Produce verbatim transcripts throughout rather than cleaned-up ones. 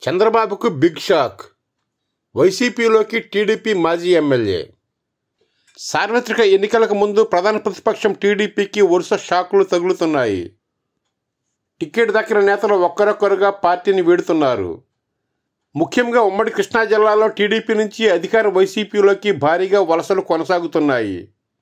చంద్రబాబుకు big shock. వైసీపీలోకి TDP మాజీ ఎమ్మెల్యే. సార్వత్రిక ఎన్నికలకు ముందు ప్రధాన ప్రతిపక్షం టీడీపీకి వరుస షాకులు తగులుతున్నాయి. టికెట్ దక్కిన నేతలు ఒక్కరొక్కరుగా పార్టీని వీడుతున్నారు. ముఖ్యంగా ఉమ్మడి కృష్ణా జిల్లాలో టీడీపీ నుంచి అధికార వైసీపీలోకి భారీగా వలసలు కొనసాగుతున్నాయి.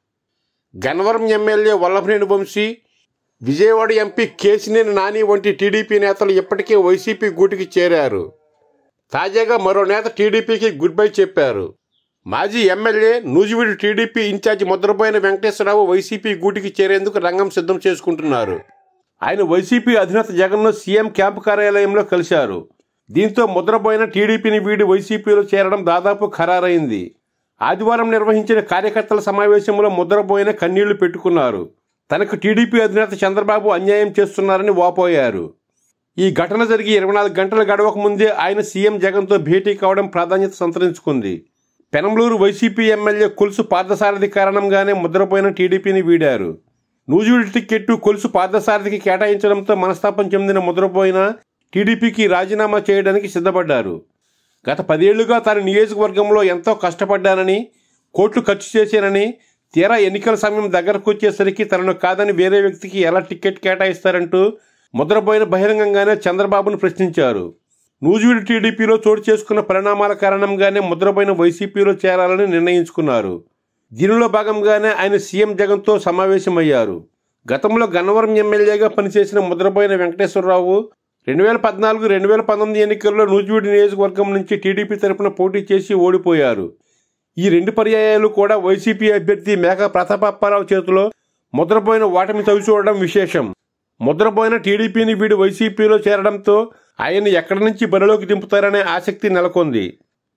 గన్నవరం ఎమ్మెల్యే వల్లభనేని వంశీ, విజయవాడ ఎంపీ కేశినేని నాని వంటి టీడీపీ నేతలు ఇప్పటికే వైసీపీ గూటికి చేరారు. తాజాగా మరో నేత టీడీపీకి గుడ్ బై చెప్పారు. మాజీ MLA Nuzvid TDP in charge Mudraboina Venkateswararao YCP గూటికి చేరేందుకు రంగం సిద్ధం చేసుకుంటున్నారు. ఆయన వైసీపీ అధినేత జగన్ను సీఎం క్యాంపు కార్యాలయంలో కలిశారు. దీంతో ముద్రబోయిన టీడీపీని వీడి వైసీపీలో చేరడం దాదాపు ఖరారైంది. ఆదివారం నిర్వహించిన కార్యకర్తల సమావేశంలో ముద్రబోయిన కన్నీళ్లు పెట్టుకున్నారు. తనకు టీడీపీ అధినేత చంద్రబాబు అన్యాయం చేస్తున్నారని వాపోయారు. ఈ ఘటన జరిగి ఇరవై నాలుగు గంటలు గడవక ముందే ఆయన సీఎం జగన్తో భేటీ కావడం ప్రాధాన్యత సంతరించుకుంది. పెనంలూరు వైసీపీ ఎమ్మెల్యే కొలుసు పార్థసారథి కారణంగానే ముద్రపోయిన టీడీపీని వీడారు. నూజివీడు టికెట్టు కొలుసు పార్థసారథికి కేటాయించడంతో మనస్తాపం చెందిన ముద్రపోయిన టీడీపీకి రాజీనామా చేయడానికి సిద్ధపడ్డారు. గత పదేళ్లుగా తన నియోజకవర్గంలో ఎంతో కష్టపడ్డానని, కోట్లు ఖర్చు చేశానని, తీరా ఎన్నికల సమయం దగ్గరకు వచ్చేసరికి తనను కాదని వేరే వ్యక్తికి ఎలా టికెట్ కేటాయిస్తారంటూ ముద్రబోయిన బహిరంగంగానే చంద్రబాబును ప్రశ్నించారు. నూజివీడు టీడీపీలో చోటు చేసుకున్న పరిణామాల కారణంగానే ముద్రబోయిన వైసీపీలో చేరాలని నిర్ణయించుకున్నారు. దీనిలో భాగంగానే ఆయన సీఎం జగన్తో సమావేశమయ్యారు. గతంలో గన్నవరం ఎమ్మెల్యేగా పనిచేసిన ముద్రబోయిన వెంకటేశ్వరరావు రెండు వేల పద్నాలుగు రెండు వేల పంతొమ్మిది ఎన్నికల్లో నూజివీడు నియోజకవర్గం నుంచి టీడీపీ తరపున పోటీ చేసి ఓడిపోయారు. ఈ రెండు పర్యాయాలు కూడా వైసీపీ అభ్యర్థి మేకా ప్రతాపప్పారావు చేతిలో ముద్రపోయిన ఓటమి చవిచూడడం విశేషం. ముద్రపోయిన టీడీపీని వీడి వైసీపీలో చేరడంతో ఆయన్ని ఎక్కడి నుంచి బరిలోకి దింపుతారనే ఆసక్తి నెలకొంది.